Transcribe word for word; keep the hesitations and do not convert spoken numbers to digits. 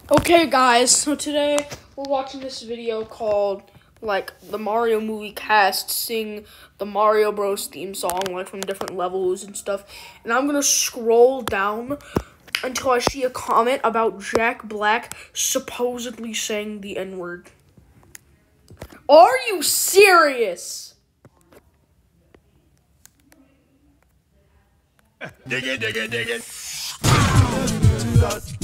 Okay, guys, so today we're watching this video called, like, the Mario movie cast sing the Mario Bros. Theme song, like, from different levels and stuff. And I'm gonna scroll down until I see a comment about Jack Black supposedly saying the N-word. Are you serious? Dig it, dig it, dig it.